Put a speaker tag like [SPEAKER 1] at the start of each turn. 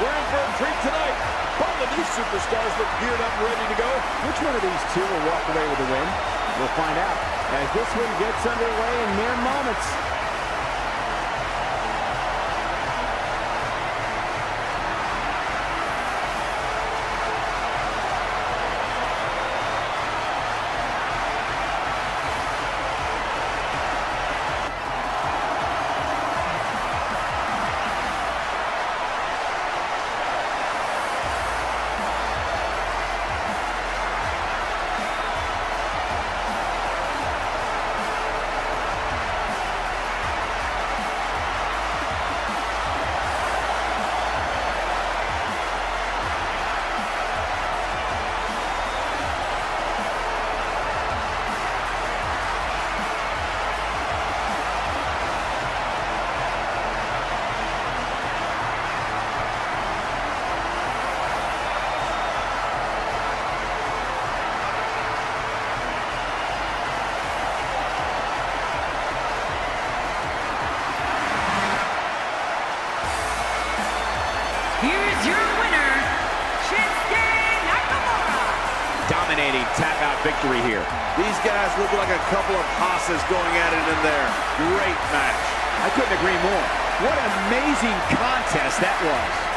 [SPEAKER 1] We're in for a treat tonight. Both of these superstars look geared up and ready to go.
[SPEAKER 2] Which one of these two will walk away with the win? We'll find out as this one gets underway in mere moments.
[SPEAKER 3] Here's your winner, Shinsuke Nakamura.
[SPEAKER 4] Dominating tap-out victory here.
[SPEAKER 1] These guys look like a couple of hosses going at it in there. Great match.
[SPEAKER 4] I couldn't agree more. What an amazing contest that was.